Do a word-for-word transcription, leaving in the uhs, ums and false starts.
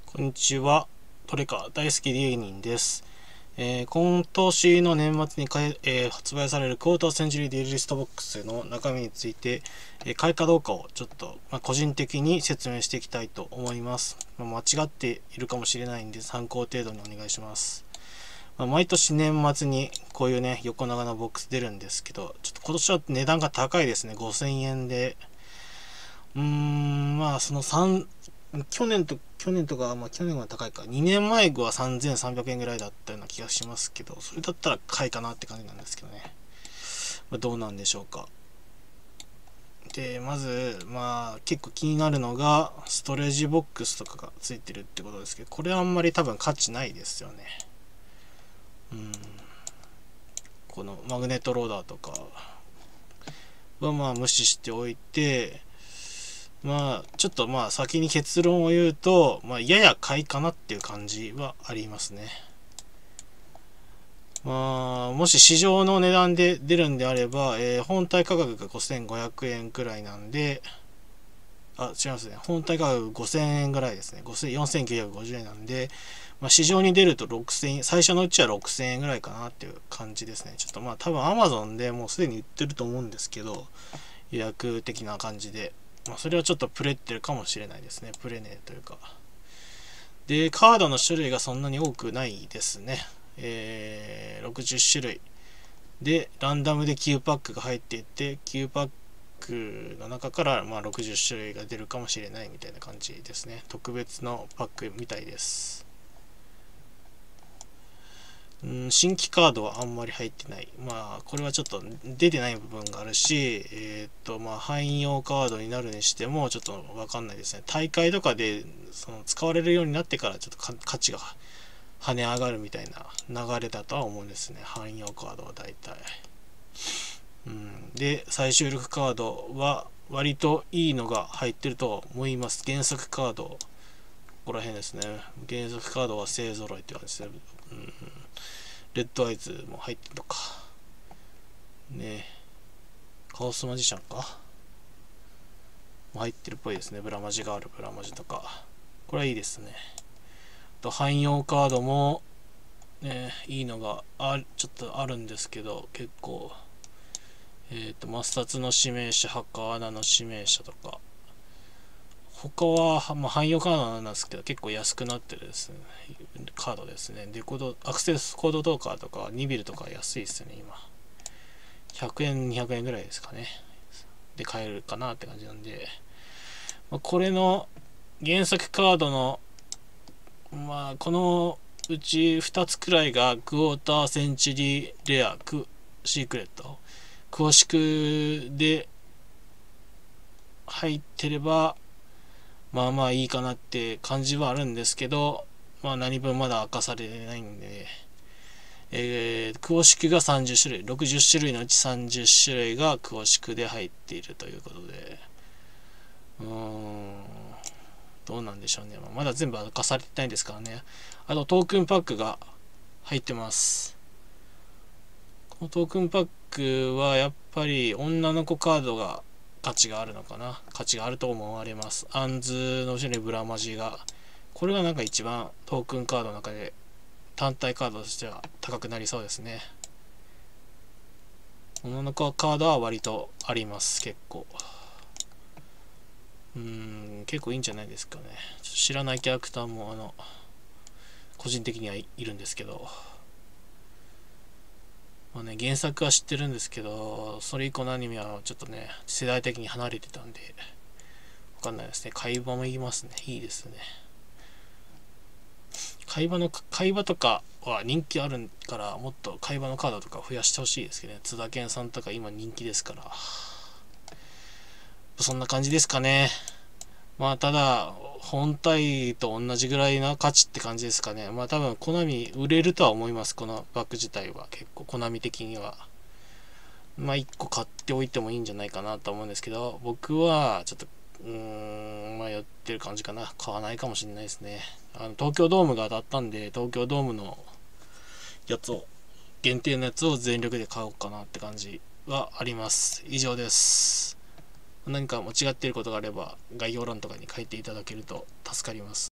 こんにちは。トレカ大好き芸人です。えー、今年の年末にかい、えー、発売されるクォーターセンチュリーデイリーストボックスの中身について、えー、買いかどうかをちょっと、まあ、個人的に説明していきたいと思います。まあ、間違っているかもしれないんで参考程度にお願いします。まあ、毎年年末にこういうね横長のボックス出るんですけど、ちょっと今年は値段が高いですね。ごせんえんで。うーん、まあその3、去年と、去年とか、まあ去年は高いか、にねんまえはさんぜんさんびゃくえんぐらいだったような気がしますけど、それだったら買いかなって感じなんですけどね。まあ、どうなんでしょうか。で、まず、まあ結構気になるのが、ストレージボックスとかがついてるってことですけど、これはあんまり多分価値ないですよね。うん。このマグネットローダーとかはまあ無視しておいて、まあちょっとまあ先に結論を言うと、まあ、やや買いかなっていう感じはありますね。まあもし市場の値段で出るんであれば、えー、本体価格がごせんごひゃくえんくらいなんで、あ、違いますね。本体価格ごせんえんぐらいですね。よんせんきゅうひゃくごじゅうえんなんで、まあ、市場に出るとろくせんえん、最初のうちはろくせんえんぐらいかなっていう感じですね。ちょっとまあ多分 Amazon でもうすでに売ってると思うんですけど、予約的な感じで。まあ、それはちょっとプレってるかもしれないですね。プレネというか。で、カードの種類がそんなに多くないですね。えー、ろくじゅっしゅるい。で、ランダムできゅうパックが入っていて、きゅうパックの中からまあろくじゅっしゅるいが出るかもしれないみたいな感じですね。特別のパックみたいです。うん、新規カードはあんまり入ってない。まあ、これはちょっと出てない部分があるし、えー、っと、まあ、汎用カードになるにしても、ちょっとわかんないですね。大会とかで、その、使われるようになってから、ちょっと価値が跳ね上がるみたいな流れだとは思うんですね。汎用カードは大体。うん。で、最終力カードは、割といいのが入ってると思います。原作カード、ここら辺ですね。原作カードは勢揃いって感じですね。うん、レッドアイズも入ってるのか。ねカオスマジシャンかも入ってるっぽいですね。ブラマジがあるブラマジとか。これはいいですね。と汎用カードも、ね、いいのがあちょっとあるんですけど、結構、えっ、ー、と、マスタツの指名者、ハカアナの指名者とか、他は、まあ、汎用カードなんですけど、結構安くなってるですね。カードですね。で、コード、アクセスコードトーカーとか、ニビルとか安いですよね、今。ひゃくえん、にひゃくえんぐらいですかね。で買えるかなって感じなんで、まあ、これの原作カードの、まあ、このうちふたつくらいがクォーターセンチュリーレア、クシークレット、詳しくで入ってれば、まあまあいいかなって感じはあるんですけど、まあ何分まだ明かされてないんで、えー、クオシクがさんじゅっしゅるい、ろくじゅっしゅるいのうちさんじゅっしゅるいがクオシクで入っているということで、うーん、どうなんでしょうね。まだ全部明かされてないんですからね。あとトークンパックが入ってます。このトークンパックはやっぱり女の子カードが価値があるのかな。価値があると思われます。アンズの後ろにブラマジが。これがなんか一番トークンカードの中で単体カードとしては高くなりそうですね。女の子カードは割とあります、結構。うーん、結構いいんじゃないですかね。ちょっと知らないキャラクターも、あの、個人的にはいるんですけど。まあね、原作は知ってるんですけど、それ以降のアニメはちょっとね、世代的に離れてたんで、わかんないですね。会話も言いますね。いいですね。会話の、会話とかは人気あるから、もっと会話のカードとか増やしてほしいですけどね。津田健さんとか今人気ですから。そんな感じですかね。まあただ、本体と同じぐらいな価値って感じですかね。まあ多分、コナミ売れるとは思います。このバッグ自体は。結構、コナミ的には。まあいっこ買っておいてもいいんじゃないかなと思うんですけど、僕はちょっと、うーん、迷ってる感じかな。買わないかもしれないですね。あの、東京ドームが当たったんで、東京ドームのやつを、限定のやつを全力で買おうかなって感じはあります。以上です。何か間違っていることがあれば概要欄とかに書いていただけると助かります。